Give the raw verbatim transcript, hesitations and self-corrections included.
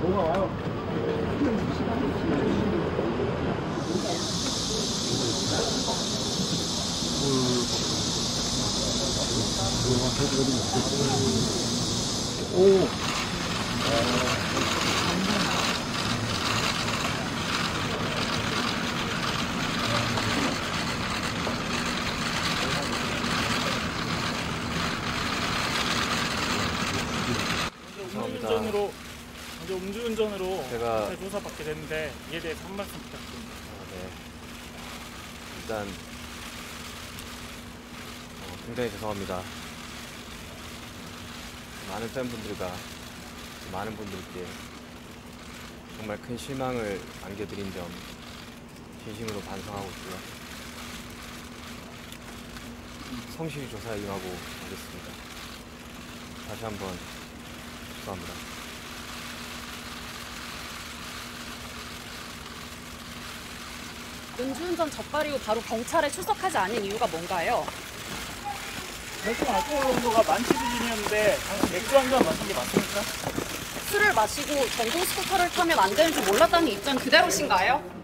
오. 음주운전으로 이제 음주운전으로 제가 조사받게 됐는데 이에 대해서 한 말씀 부탁드립니다. 아, 네. 일단 어, 굉장히 죄송합니다. 많은 팬분들과 많은 분들께 정말 큰 실망을 안겨드린 점 진심으로 반성하고 있고요. 성실히 조사에 임하고 가겠습니다. 다시 한번 죄송합니다. 음주운전 적발 이후 바로 경찰에 출석하지 않은 이유가 뭔가요? 결국 알코올 농도가 만 칠 기준이었는데 맥주 한 잔 마신 게 맞습니까? 술을 마시고 전동 스쿠터를 타면 안 되는 줄 몰랐다는 입장 그대로신가요?